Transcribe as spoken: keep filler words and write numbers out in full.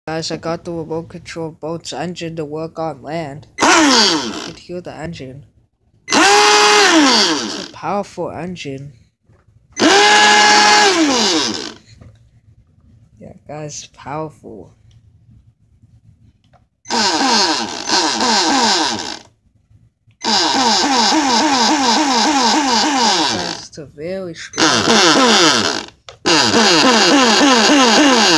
Guys, I got the remote control boat's engine to work on land. You can hear the engine. It's a powerful engine. Yeah, guys, powerful. Guys, it's a very strong.